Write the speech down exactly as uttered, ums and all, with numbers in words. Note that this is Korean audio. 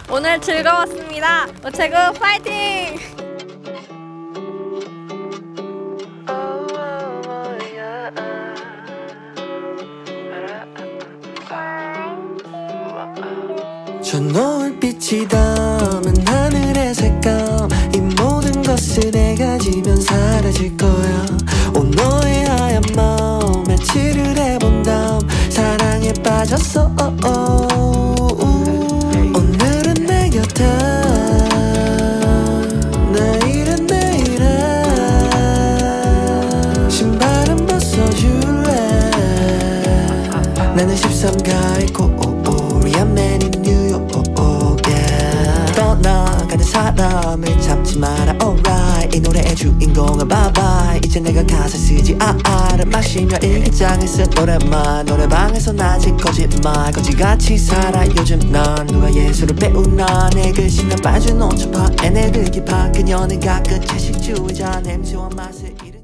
오늘 즐거웠습니다. 우체국 파이팅! 저 노을빛이 담은 하늘의 색감, 이 모든 것을 내가 지면 사라질 거야. 오 너의 하얀 마음 며칠을 해본 다음 사랑에 빠졌어. 오늘은 내 곁에, 내일은 내일에 신발은 벗어줄래. 나는 십삼 가의 코리안 맨인 떠나가는 사람을 잡지 마라 alright. 이 노래의 주인공은 bye bye. 이제 내가 가사 쓰지 아아를 마시며 일기장에 쓴 노래만 노래방에서 아직 거짓말 거지같이 살아 요즘 난. 누가 예술을 배우나 내 글씨는 빠져놓은 척파 애네들 기파 그녀는 가끔 채식주의자 냄새와 맛을 잃은